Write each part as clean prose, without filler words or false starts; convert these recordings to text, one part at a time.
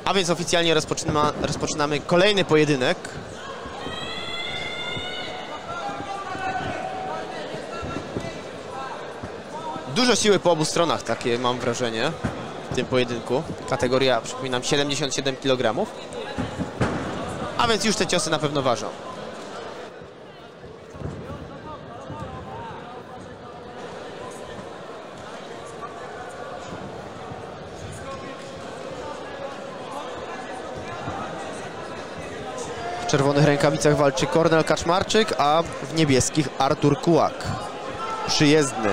A więc oficjalnie rozpoczynamy kolejny pojedynek. Dużo siły po obu stronach, takie mam wrażenie, w tym pojedynku. Kategoria, przypominam, 77 kg. A więc już te ciosy na pewno ważą. W czerwonych rękawicach walczy Kornel Kaczmarczyk, a w niebieskich Artur Kułak. Przyjezdny.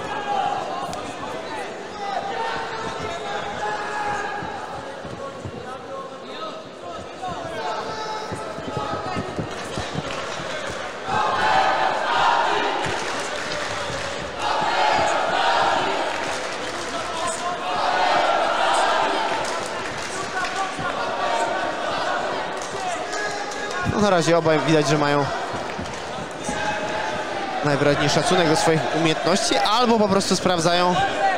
No na razie obaj widać, że mają najwyraźniej szacunek do swoich umiejętności, albo po prostu sprawdzają,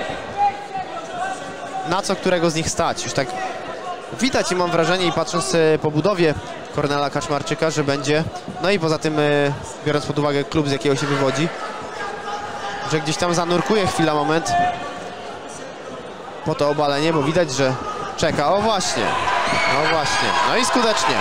na co którego z nich stać. Już tak widać i mam wrażenie, i patrząc po budowie Kornela Kaczmarczyka, że będzie, no i poza tym biorąc pod uwagę klub, z jakiego się wywodzi, że gdzieś tam zanurkuje chwila, moment po to obalenie, bo widać, że czeka. O właśnie, no i skutecznie.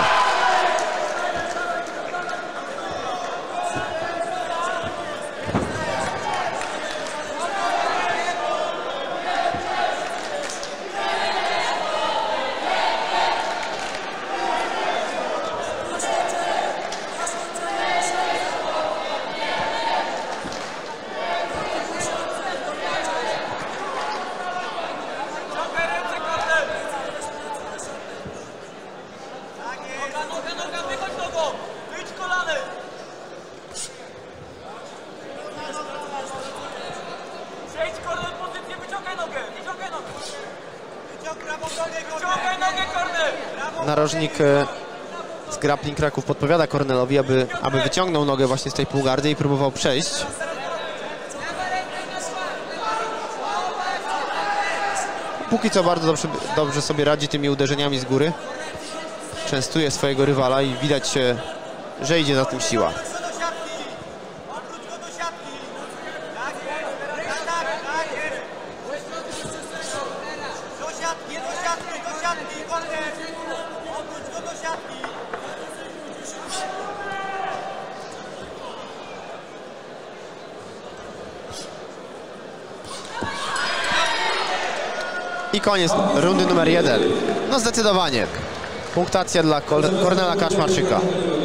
Narożnik z Grappling Kraków podpowiada Kornelowi, aby wyciągnął nogę właśnie z tej półgardy i próbował przejść. Póki co bardzo dobrze sobie radzi tymi uderzeniami z góry. Częstuje swojego rywala i widać, że idzie za tym siła. I koniec rundy numer 1. No zdecydowanie. Punktacja dla Kornela Kaczmarczyka.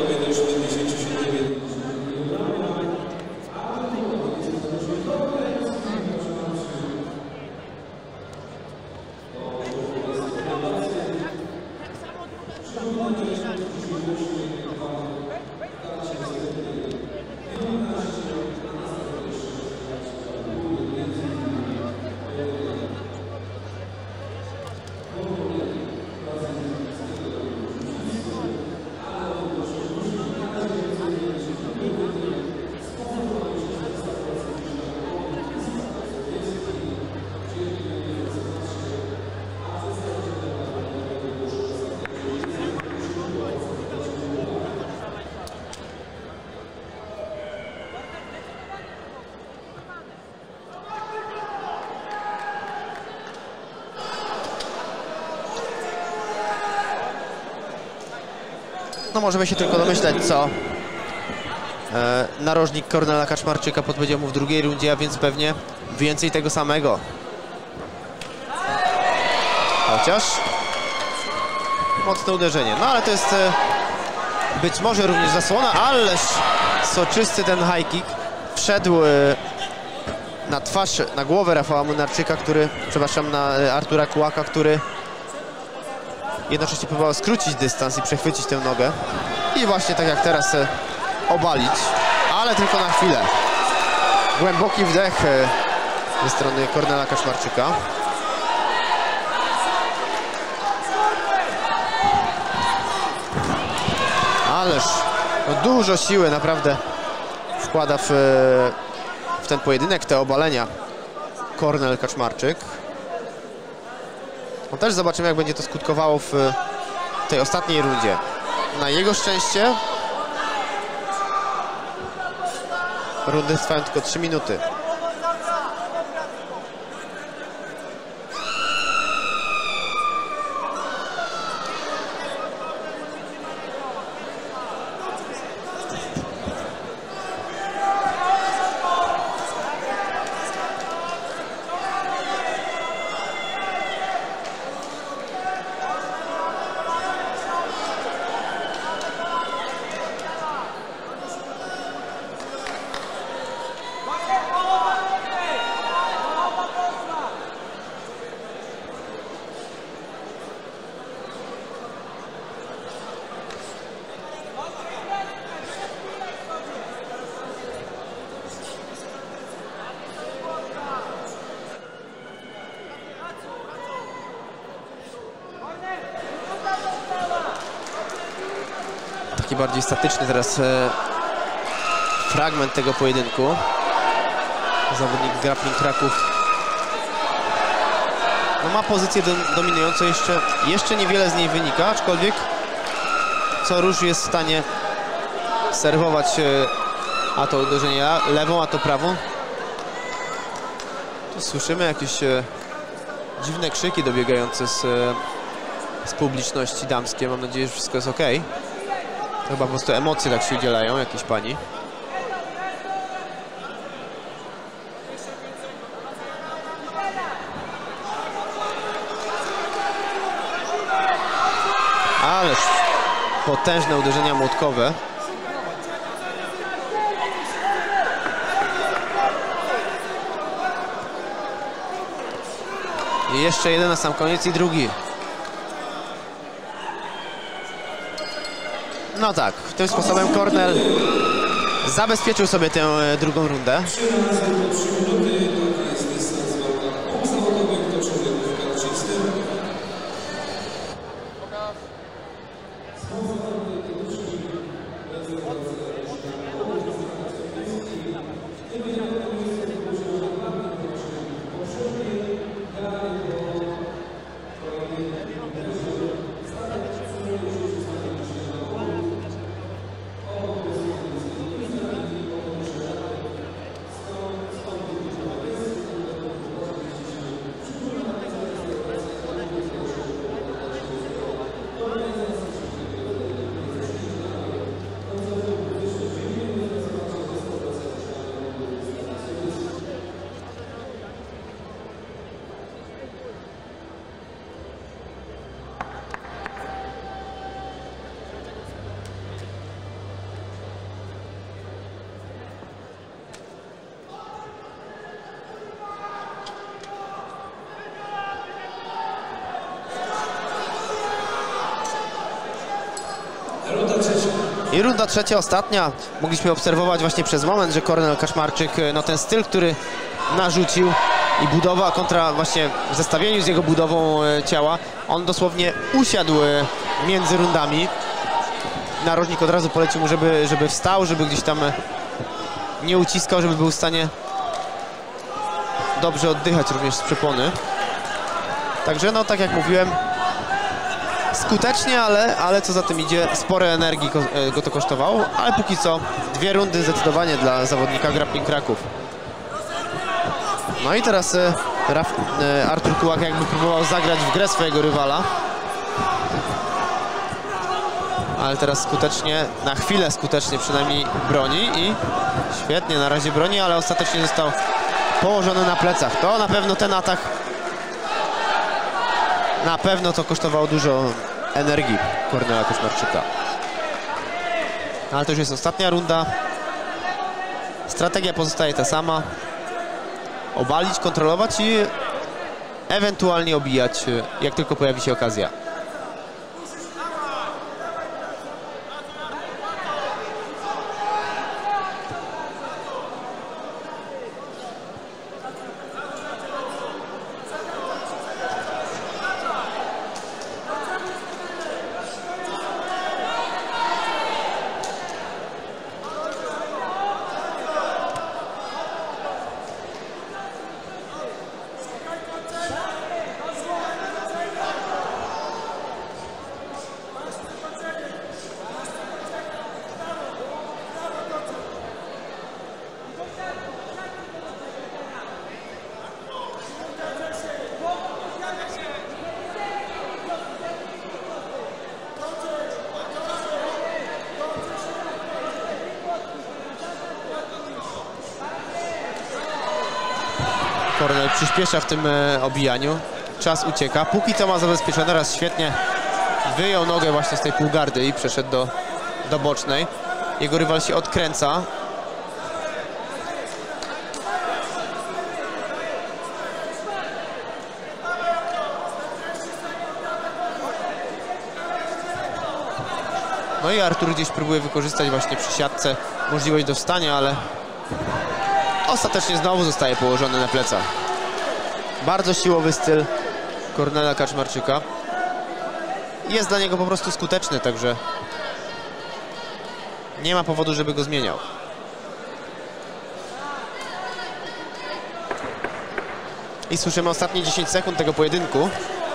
No możemy się tylko domyśleć, co narożnik Kornela Kaczmarczyka podpowiedział mu w drugiej rundzie, a więc pewnie więcej tego samego. Chociaż mocne uderzenie. No ale to jest być może również zasłona, ależ soczysty ten high kick. Wszedł na twarz, na głowę Rafała Młynarczyka, na Artura Kułaka, który jednocześnie próbował skrócić dystans i przechwycić tę nogę. I właśnie tak jak teraz obalić, ale tylko na chwilę. Głęboki wdech ze strony Kornela Kaczmarczyka. Ależ no dużo siły naprawdę wkłada w ten pojedynek, te obalenia Kornel Kaczmarczyk. No też zobaczymy, jak będzie to skutkowało w tej ostatniej rundzie. Na jego szczęście rundy trwają tylko 3 minuty. Taki bardziej statyczny teraz fragment tego pojedynku. Zawodnik Grappling Kraków no ma pozycję dominującą, jeszcze niewiele z niej wynika, aczkolwiek co rusz jest w stanie serwować a to uderzenie lewą, a to prawą. Tu słyszymy jakieś dziwne krzyki dobiegające z publiczności damskiej. Mam nadzieję, że wszystko jest ok. To chyba po prostu emocje tak się udzielają jakiejś pani. Ależ potężne uderzenia młotkowe. I jeszcze jeden na sam koniec i drugi. No tak, tym sposobem Kornel zabezpieczył sobie tę drugą rundę. I runda trzecia, ostatnia. Mogliśmy obserwować właśnie przez moment, że Kornel Kaczmarczyk, no ten styl, który narzucił i budowa kontra właśnie w zestawieniu z jego budową ciała, on dosłownie usiadł między rundami. Narożnik od razu polecił mu, żeby wstał, żeby gdzieś tam nie uciskał, żeby był w stanie dobrze oddychać również z przepony. Także no tak jak mówiłem, skutecznie, ale co za tym idzie, spore energii go to kosztowało, ale póki co 2 rundy zdecydowanie dla zawodnika Grappling Kraków. No i teraz Artur Kułak jakby próbował zagrać w grę swojego rywala. Ale teraz skutecznie, na chwilę skutecznie przynajmniej broni i świetnie na razie broni, ale ostatecznie został położony na plecach. To na pewno ten atak, na pewno to kosztowało dużo energii Kornela Kaczmarczyka. Ale to już jest ostatnia runda. Strategia pozostaje ta sama. Obalić, kontrolować i ewentualnie obijać, jak tylko pojawi się okazja. przyspiesza w tym obijaniu. Czas ucieka. Póki co ma zabezpieczone. Raz świetnie wyjął nogę właśnie z tej półgardy i przeszedł do bocznej. Jego rywal się odkręca. No i Artur gdzieś próbuje wykorzystać właśnie przy siatce możliwość do wstania, ale ostatecznie znowu zostaje położony na plecach. Bardzo siłowy styl Kornela Kaczmarczyka. Jest dla niego po prostu skuteczny, także nie ma powodu, żeby go zmieniał. I słyszymy ostatnie 10 sekund tego pojedynku.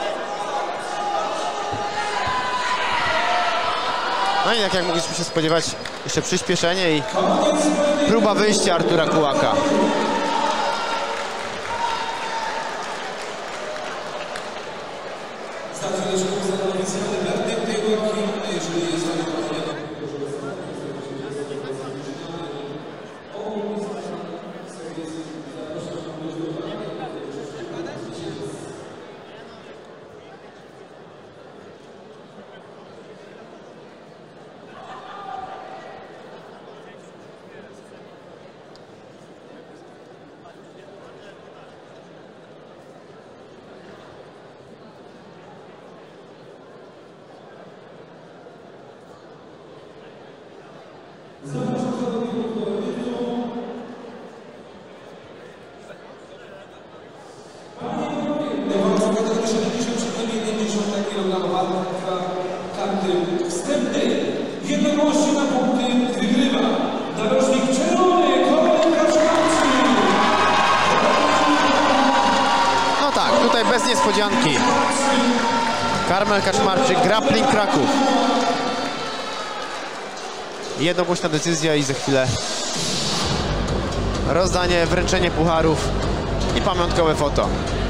No i jak mogliśmy się spodziewać, jeszcze przyspieszenie i próba wyjścia Artura Kułaka. No tak, tutaj bez niespodzianki. Karmel Kaczmarczyk, Grappling Kraków. Jednogłośna decyzja i za chwilę rozdanie, wręczenie pucharów i pamiątkowe foto.